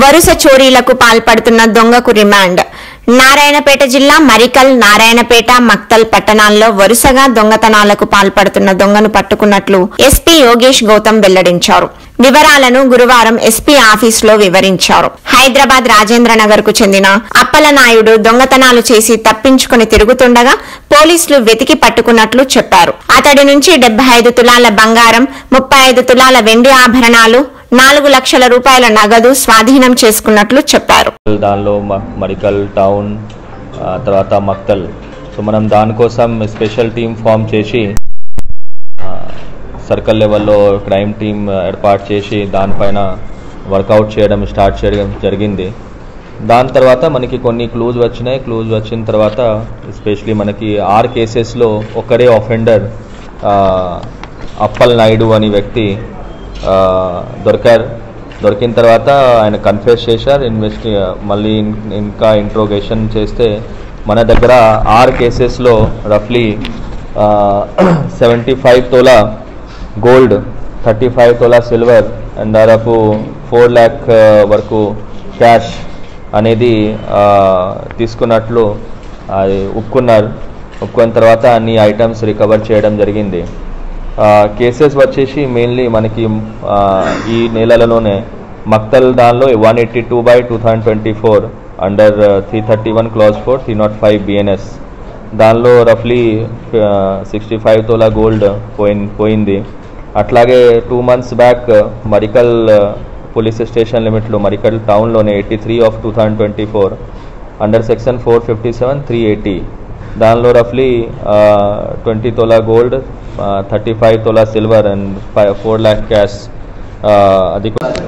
వరుస చోరీలకు పాల్పడుతున్న దొంగకు రిమాండ్. నారాయణపేట జిల్లా మరికల్, నారాయణపేట, మక్తల్ పట్టణాల్లో వరుసగా దొంగతనాలకు పాల్పడుతున్న దొంగను పట్టుకున్నట్లు ఎస్పీ యోగేష్ గౌతమ్ వెల్లడించారు. వివరాలను గురువారం ఎస్పీ ఆఫీసులో వివరించారు. హైదరాబాద్ రాజేంద్రనగర్ కు చెందిన అప్పలనాయుడు దొంగతనాలు చేసి తప్పించుకుని తిరుగుతుండగా పోలీసులు వెతికి పట్టుకున్నట్లు చెప్పారు. అతడి నుంచి 75 తులాల బంగారం, 35 తులాల వెండి ఆభరణాలు, 4 లక్షల రూపాయల నగదు స్వాధీనం చేసుకున్నట్లు చెప్పారు. దానిలో మరికల్ టౌన్ తర్వాత మక్తల్, సో మనం దానికోసం స్పెషల్ టీం ఫామ్ చేసి సర్కిల్ లెవెల్లో క్రైమ్ టీం ఏర్పాటు చేసి దానిపైన వర్కౌట్ స్టార్ట్ చేయడం జరిగింది. దాని తర్వాత మనకి కొన్ని క్లూజ్ వచ్చినాయి. క్లూజ్ వచ్చిన తర్వాత ఎస్పెషలీ మనకి 6 కేసెస్లో ఒకరే ఆఫెండర్ అప్పల్ నాయుడు అనే వ్యక్తి దొరికిన తర్వాత ఆయన కన్ఫెస్ చేశారు. మళ్ళీ ఇంకా ఇంట్రోగేషన్ చేస్తే మన దగ్గర 6 కేసెస్లో రఫ్లీ 75 tola gold, 35 tola silver and దాదాపు 4 lakh వరకు క్యాష్ అనేది తీసుకున్నట్లు ఒప్పుకున్న తర్వాత అన్ని ఐటమ్స్ రికవర్ చేయడం జరిగింది. కేసెస్ వచ్చేసి మెయిన్లీ మనకి ఈ నెలలోనే మక్తల్ దానిలో 182/2024 అండర్ 331 క్లాజ్ 4 305 BNS దానిలో రఫ్లీ 65 తోలా గోల్డ్ పోయింది. అట్లాగే 2 months back Marikal police station లిమిట్లో మరికల్ టౌన్లోనే 83/2024 అండర్ సెక్షన్ 457 380 దానిలో రఫ్లీ 20 tola gold, 35 tola silver and 4 lakh cash అది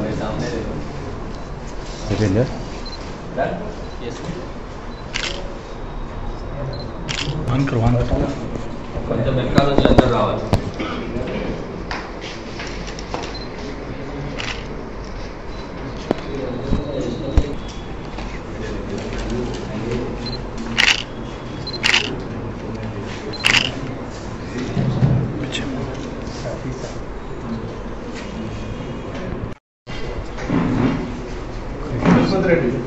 కొంచెం వెనకాల నుంచి అందరూ రావాలి. రెడ్డి